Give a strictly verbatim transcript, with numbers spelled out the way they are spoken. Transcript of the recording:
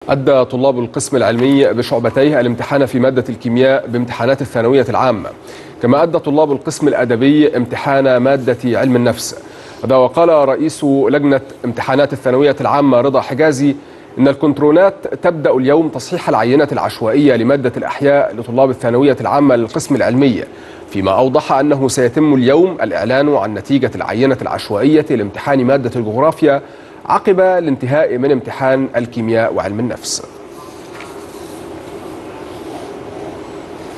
أدى طلاب القسم العلمي بشعبتيه الامتحان في مادة الكيمياء بامتحانات الثانوية العامة، كما أدى طلاب القسم الأدبي امتحان مادة علم النفس. هذا وقال رئيس لجنة امتحانات الثانوية العامة رضا حجازي إن الكنترولات تبدأ اليوم تصحيح العينة العشوائية لمادة الأحياء لطلاب الثانوية العامة للقسم العلمي، فيما أوضح أنه سيتم اليوم الإعلان عن نتيجة العينة العشوائية لامتحان مادة الجغرافيا عقب الانتهاء من امتحان الكيمياء وعلم النفس.